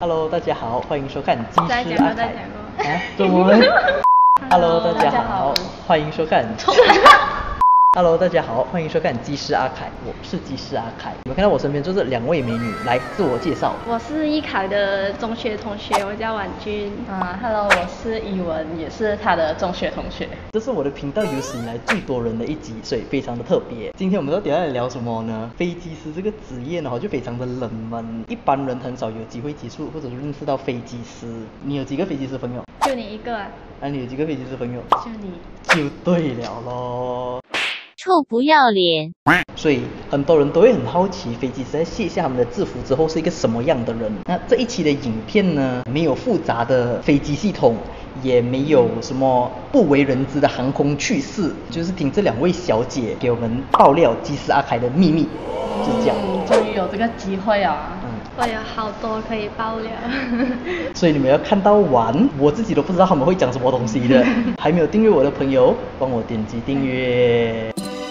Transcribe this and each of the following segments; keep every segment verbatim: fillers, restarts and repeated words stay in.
Hello， 大家好，欢迎收看《 再机师阿凯》啊，中文。Hello， 大家好，欢迎收看。Hello， 大家好，欢迎收看《机师阿凯》，我是机师阿凯。你们看到我身边就是两位美女，来自我介绍。 我是易凯的中学同学，我叫婉君。 啊、uh, ，Hello， 我是怡文，也是他的中学同学。 这是我的频道有史以来最多人的一集，所以非常的特别。今天我们到底要来聊什么呢？飞机师这个职业呢，就非常的冷门，一般人很少有机会接触或者认识到飞机师。你有几个飞机师朋友？ 就你一个啊？ 啊，你有几个飞机师朋友？ 就你。 就对了咯。 臭不要脸！ 所以很多人都会很好奇，飞机师在卸下他们的制服之后是一个什么样的人。那这一期的影片呢，没有复杂的飞机系统，也没有什么不为人知的航空趣事，就是听这两位小姐给我们爆料机师阿凯的秘密，就是这样。 嗯，终于有这个机会啊！ 嗯， 我有好多可以爆料。 所以你们要看到完，我自己都不知道他们会讲什么东西的。还没有订阅我的朋友，帮我点击订阅。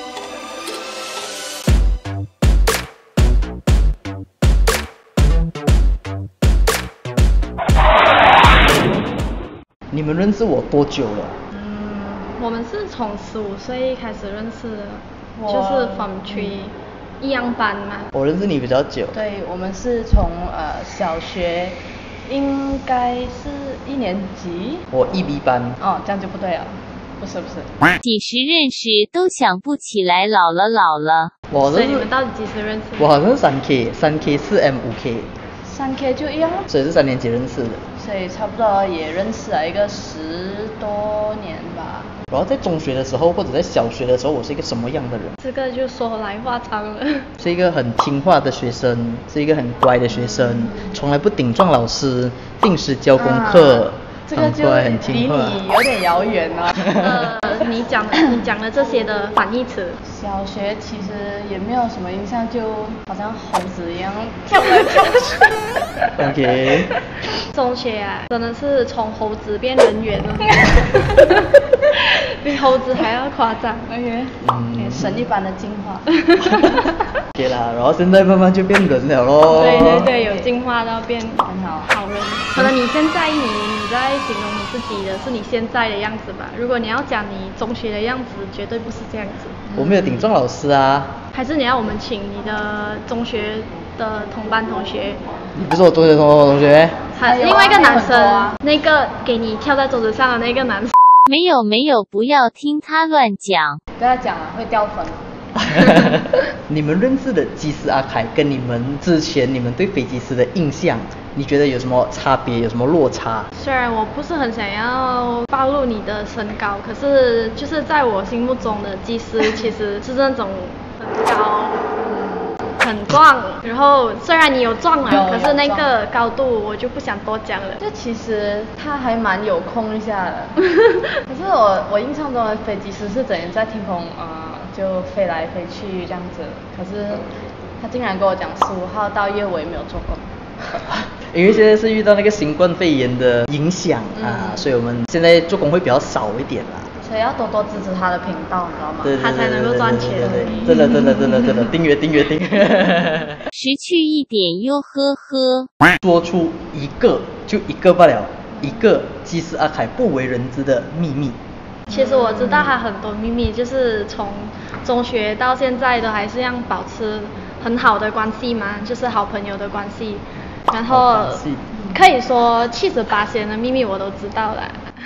你们认识我多久了？ 嗯，我们是从十五岁开始认识的，就是from three一样班嘛。 我认识你比较久。 对，我们是从呃小学，应该是一年级。 我一 B 班。 哦，这样就不对了，不是不是。 几时认识都想不起来，老了老了。 我所以你们到底几时认识？ 我好像是三 K， 三 K 四 M 五 K。 三 K 就一样， 所以是三年级认识的， 所以差不多也认识了一个十多年吧。 然后在中学的时候或者在小学的时候，我是一个什么样的人？ 这个就说来话长了。 是一个很听话的学生，是一个很乖的学生，从来不顶撞老师，定时交功课。啊这个就离你有点遥远了。 呃，你讲你讲了这些的反义词。 小学其实也没有什么印象，就好像猴子一样跳来跳去。 OK。 中学啊，真的是从猴子变人猿了，比猴子还要夸张。 OK。嗯。神一般的进化。 对啦，然后现在慢慢就变人了咯。 对对对，有进化到变很好好人。可能你现在你你在形容你自己的是你现在的样子吧？如果你要讲你中学的样子，绝对不是这样子。 我没有顶撞老师啊。 还是你要我们请你的中学的同班同学？ 你不是我中学同班同学？ 还另外一个男生，啊、那个给你跳在桌子上的那个男生。 没有没有，不要听他乱讲。 不要讲了，会掉粉。 你们认识的机师阿凯跟你们之前你们对飞机师的印象，你觉得有什么差别，有什么落差？ 虽然我不是很想要暴露你的身高，可是就是在我心目中的机师其实是那种很高、很壮，然后虽然你有壮啊，可是那个高度我就不想多讲了。 就其实他还蛮有空一下的，可是我我印象中的飞机师是整天在天空啊。呃就飞来飞去这样子，可是他竟然跟我讲十五号到月尾没有做工。 因为现在是遇到那个新冠肺炎的影响、嗯、啊，所以我们现在做工会比较少一点啦。 所以要多多支持他的频道，你知道吗？ 对对对对对对对对， 他才能够赚钱。 真的真的真的真的，订阅订阅订阅。 识趣一点哟呵呵。 说出一个就一个罢了，一个机师阿凯不为人知的秘密。 其实我知道他很多秘密，就是从中学到现在都还是要保持很好的关系嘛，就是好朋友的关系。然后可以说七十八仙的秘密我都知道了。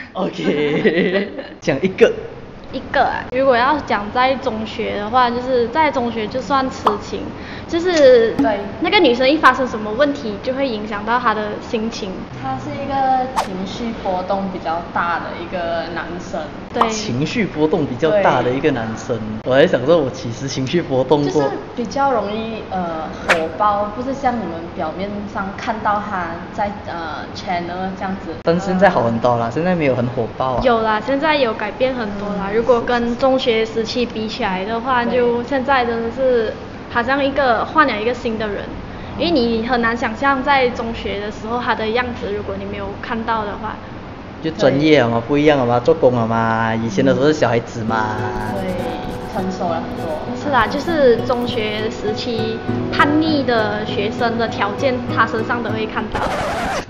OK， 讲一个。 一个啊，如果要讲在中学的话，就是在中学就算痴情，就是对那个女生一发生什么问题，就会影响到她的心情。 他是一个情绪波动比较大的一个男生。 对， 情绪波动比较大的一个男生。我还想说，我其实情绪波动过， 就是比较容易呃火爆，不是像你们表面上看到他在呃 channel 这样子。 但现在好很多啦，现在没有很火爆啊。 有啦，现在有改变很多啦。如果跟中学时期比起来的话，就现在真的是好像一个换了一个新的人，因为你很难想象在中学的时候他的样子，如果你没有看到的话。 就专业了嘛，不一样了嘛，做工了嘛，以前的时候是小孩子嘛。 对，成熟了很多。 是啦，就是中学时期叛逆的学生的条件，他身上都会看到。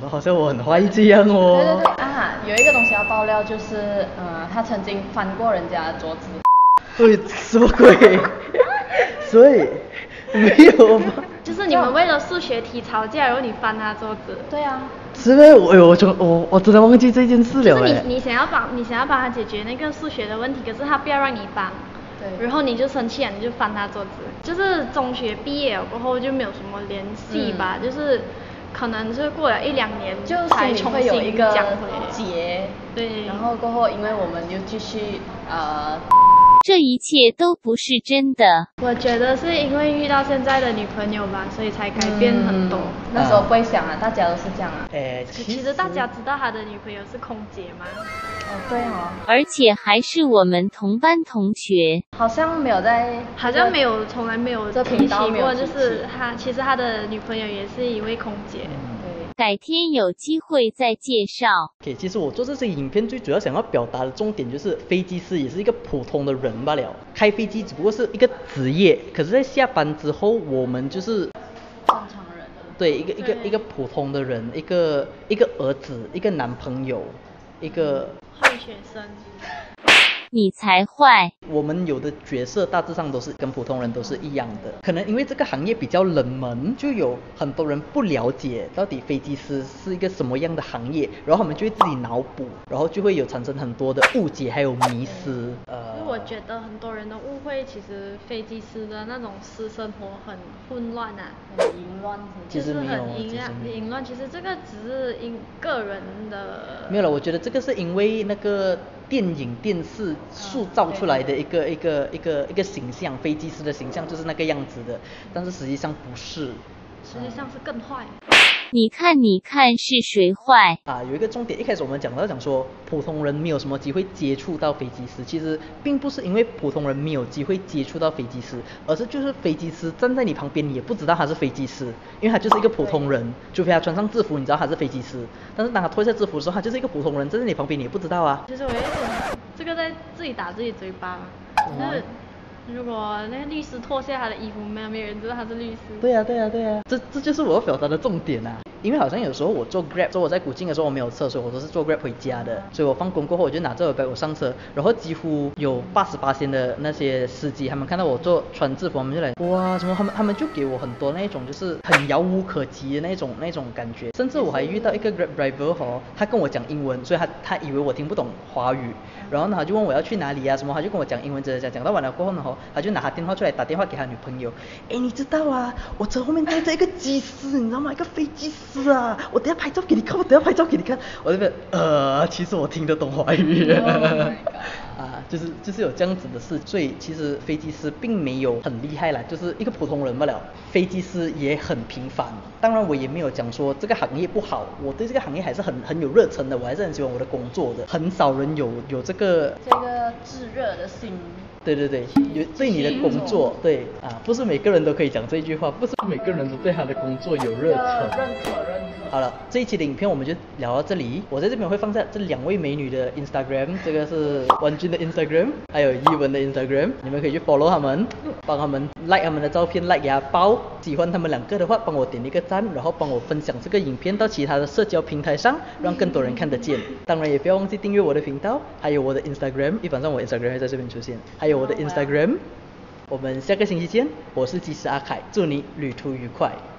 好像我很坏这样哦。 对对对啊，有一个东西要爆料，就是呃，他曾经翻过人家的桌子。 对，什么鬼？所以没有吧？ 就是你们为了数学题吵架，然后你翻他桌子。 对啊。 是呗，我我我我我真的忘记这件事了就是哎。 你你想要帮你想要帮他解决那个数学的问题，可是他不要让你帮。 对。 然后你就生气了，你就翻他桌子。就是中学毕业了过后就没有什么联系吧，嗯、就是可能是过了一两年就才重新有一个讲回结。 对。 然后过后，因为我们又继续呃。 这一切都不是真的。 我觉得是因为遇到现在的女朋友吧，所以才改变很多。 嗯、那时候不会想啊，大家都是这样啊。 哎， 其实大家知道他的女朋友是空姐吗？ 哦，对哦。 而且还是我们同班同学。 好像没有在， 好像没有，从来没有这频道没有提过，就是他其实他的女朋友也是一位空姐。 嗯改天有机会再介绍。 OK， 其实我做这些影片最主要想要表达的重点就是，飞机师也是一个普通的人罢了。开飞机只不过是一个职业，可是在下班之后，我们就是正常人。 对，一个一个一个普通的人，一个一个儿子，一个男朋友，一个坏学生。 你才坏。 我们有的角色大致上都是跟普通人都是一样的，可能因为这个行业比较冷门，就有很多人不了解到底飞机师是一个什么样的行业，然后他们就会自己脑补，然后就会有产生很多的误解还有迷思。呃， 我觉得很多人都误会，其实飞机师的那种私生活很混乱啊， 很淫乱， 就是很淫乱，淫乱。其实这个只是因个人的。 没有了，我觉得这个是因为那个电影电视塑造出来的一个、嗯、一个一个一个形象，飞机师的形象就是那个样子的，但是实际上不是， 实际上是更坏。 你看你看是谁坏啊？有一个重点，一开始我们讲到讲说普通人没有什么机会接触到飞机师，其实并不是因为普通人没有机会接触到飞机师，而是就是飞机师站在你旁边，你也不知道他是飞机师，因为他就是一个普通人，除非他穿上制服，你知道他是飞机师，但是当他脱下制服的时候，他就是一个普通人，站在你旁边你也不知道啊。 其实我有点这个在自己打自己嘴巴嘛，就是如果那个律师脱下他的衣服，没有没有人知道他是律师。 对呀、啊、对呀、啊、对呀、啊，这这就是我要表达的重点啊。因为好像有时候我坐 Grab， 说我在古晋的时候我没有车，所以我都是坐 Grab 回家的。所以我放工过后我就拿着我 bag 我上车，然后几乎有八十八仙的那些司机，他们看到我做穿制服，他们就来哇什么，他们他们就给我很多那种就是很遥无可及的那种那种感觉。甚至我还遇到一个 Grab driver 哦，他跟我讲英文，所以他他以为我听不懂华语，然后呢他就问我要去哪里啊什么，他就跟我讲英文，讲讲讲到完了过后呢，他就拿他电话出来打电话给他女朋友，哎你知道啊，我车后面带着一个机师，你知道吗？一个飞机师啊，我等下拍照给你看，我等下拍照给你看。我这边呃，其实我听得懂华语。Oh my god. 啊，就是就是有这样子的事，所以其实飞机师并没有很厉害啦，就是一个普通人罢了。飞机师也很平凡，当然我也没有讲说这个行业不好，我对这个行业还是很很有热忱的，我还是很喜欢我的工作的。很少人有有这个这个炙热的心。 对对对，有对你的工作，对啊，不是每个人都可以讲这句话，不是每个人都对他的工作有热忱。 认可认可。 好了，这一期的影片我们就聊到这里。我在这边会放下这两位美女的 Instagram， 这个是婉君的 Instagram， 还有依文的 Instagram， 你们可以去 follow 他们，帮他们 like 他们的照片 like 给他包。喜欢他们两个的话，帮我点一个赞，然后帮我分享这个影片到其他的社交平台上，让更多人看得见。当然也不要忘记订阅我的频道，还有我的 Instagram， 一般上我 Instagram 会在这边出现，还有我的 Instagram。我们下个星期见，我是技师阿凯，祝你旅途愉快。